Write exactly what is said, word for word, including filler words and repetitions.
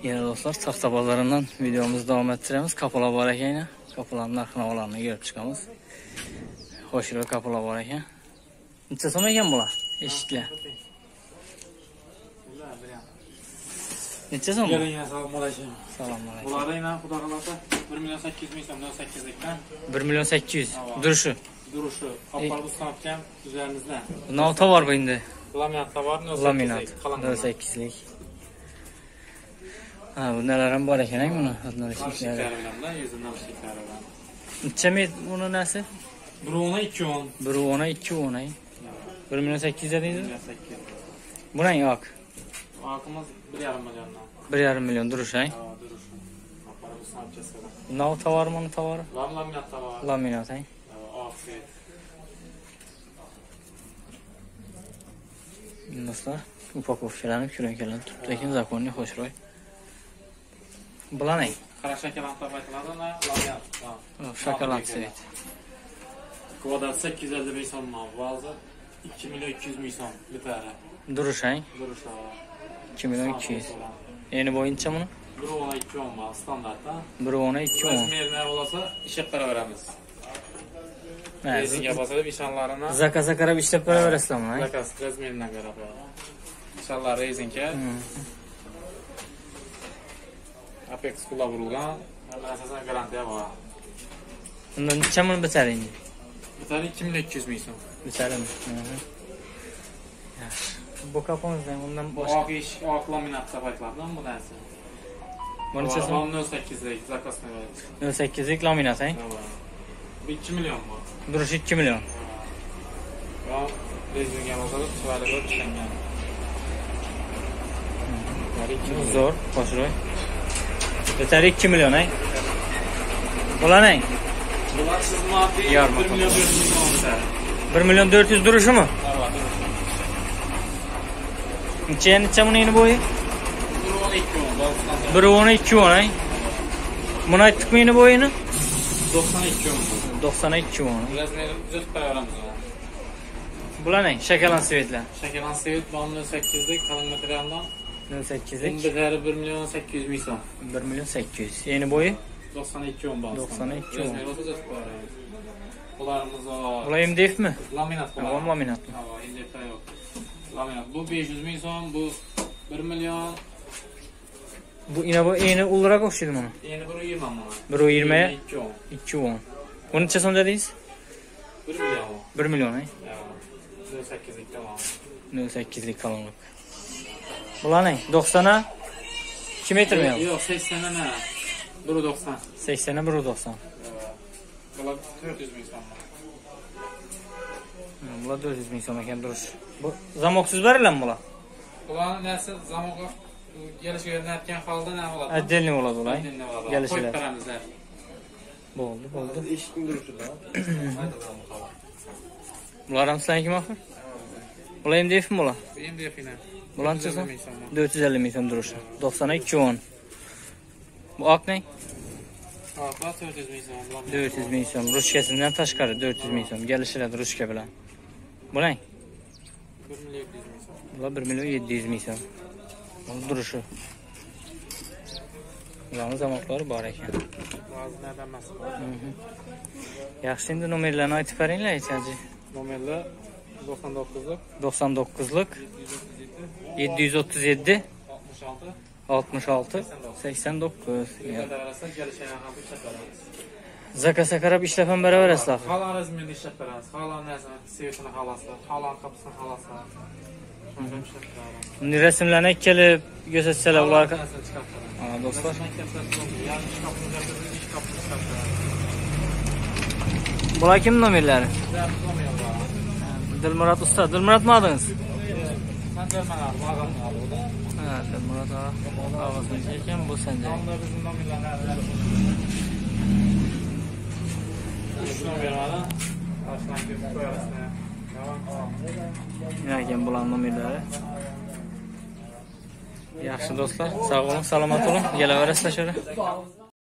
Yine dostlar, taxta bazarından videomuzu devam ettiremiz. Kapılar var ekan. Kapıların narxını olanını görüp çıkamız. Hoşçakalın, kapılar var ekan. Neçə so'm ekan bular? Eshiklar. Neçə so'm? Gelin salam aleyküm. Salam aleyküm. Bularda yine Xudo xolasa bir milyon sakkiz yuz ming so'm, nol sakkizlikdan. bir milyon sakkiz yuz. Duruşu. Duruşu. Kaplar bu sanatken üzerimizde. Navta var bu indi. Laminatta var, nol Laminat. sakkizlik. nol sakkizlik. Ha, bu nelerin var ekan bunu? Naşikleri bilen, yüzün naşikleri bilen. Neçə met bunun nəsi? Bir ona iki on. bir ona iki ona. bir milyon sakkiz yüz dediniz mi? sakkiz. Bu ne ak? Akımız bir yarım milyondan. bir yarım milyon duruş hay. Ha, duruşu. Kaplar bu sanatçısı. Navta var mı onun tavarı? Var laminatta var. Laminat hay. Afiyet. Dostlar, upakovkalarni ko'rganlar lekin zakonni xo'shro'y. Bular ne? Qara shokolad tabaqalari va laminat. Shokolad svet. Kvadrat sakkiz yuz ellik besh so'm mavzu. ikki milyon ikki yuz ming so'm bitari. Duruş hay. Duruşu. ikki milyon ikki yuz. Eni bo'yicha buni? bir ona iki on var standartda. bir ona iki on. Razmerine olsa işe para veremiz. Leasing yapasa da nişanlarına Zakasa qarab ishlab beraverasizlarmi? zakaz razmerine göre böyle. İnşallah leasing'e Apex kula vurulgan, asasen garantiya var. Bundan necha ming bitar endi? Bir tane iki milyon iki yüz ming so'm. Bitarmi? Yaxshi. Bu kapondan undan Bu boshqa. oq ish, oq laminat sabaqlardan bu narsa. Buni necha nol sakkizlik zakasni beradi. nol sakkizlik laminat hay. ikki milyon bu. Duruş ikki milyon. Ya leasing'e olsa da chivarga ishlangan. Zo'r, xo'shro'y. Bitar ikki milyon hay. Bular ne? Bular siz muafi bir milyon dört yüz ming so'm. bir milyon dört yüz duruşu mu? Evet. Necha necha buni eni bo'yi? bir ona iki on. bir ona ikki on hay. Buni aytdikmi eni bo'yini? doksan iki on. doksan ikki on. Razmeri düzelt koyaramiz ona. Bular ne? Şakalan sivetler. Şakalan sivet nol sakkizlik kalın materialdan. nol sakkizlik. Bunun bedeli bir milyon sakkiz yüz ming so'm. bir milyon sakkiz yüz. Eni bo'yi? doksan iki on bazı. doksan iki on. Razmeri düzelt koyaramiz. Bularımız o. Bular M D F mi? Laminat bular. Tamam, laminat mı? Tamam, M D F yok. Laminat. Bu besh yuz ming so'm, bu bir milyon. Bu ina bu eni ulrak o'xshaydi buni. Yeni bir yirmi ama. bir yirmi iki on. ikki on. Buni necha so'm dedingiz? bir milyon o. bir milyon hay. Ya. nol sakkizlik tamam. nol sakkizlik kalınlık. Bular ne? doksana iki metre mi? Yok, seksene ne? bir doksan. seksene bir doksan. Bular dört yüz ming so'm. Bular dört yüz ming so'm ekan duruş. Bu zamoksiz beriladi bular? Bular narsa zamoqqa gelish yerinayotgan holda ne bo'ladi? Отдельный bo'ladi ular. Gelişler. Qo'yib beramizlar. Bo'ldi, bo'ldi. Eshikning durishida. Bular ham sizlarniki axir? Bular M D F mi bular? M D F ina. Bular necha so'm? dört yüz elli ming so'm duruşu. doksan ikki on. Bu ak ne? Aqlar dört yüz ming so'm. dört yüz ming so'm. Ruchkasidan tashqari dört yüz ming so'm. Gelishiladi ruchka bilan. Bu ne? bir milyon yedi yüz ming so'm. Bular bir milyon yetti yüz ming so'm. Bu duruşu. Bularning zamoqlari bor ekan. Ba'zilardan emas. Yaxshi, endi nomerlarni aytib beringlar, aytsanchi. Nomerlar doksan dokuzlik doksan dokuzlik yetti yuz o'ttiz yetti oltmish olti sakson dokuz. Zakasa qarab ishlab ham beraverasizlar. Halan razmerda ishlab beramiz. Halan narsa, sevetini xalasi, halan qapısini xalasi. Buni rasmlarni kelib ko'rsatsalar ular. Ha, do'stlar. Bular kim nomerlari? Dilmurod usta, Dilmurod mı adınız? Sen Dilmurod ağamın adı. Ha, Dilmurod ağasını çeken bu sende. Onda bizim nomerler. üç nomer var. Baştan kesip koyarız. Ne ekan bular nomerlari? Yaxshi do'stlar, sog' bo'ling, salomat bo'ling. Kelaverasizlar shunday.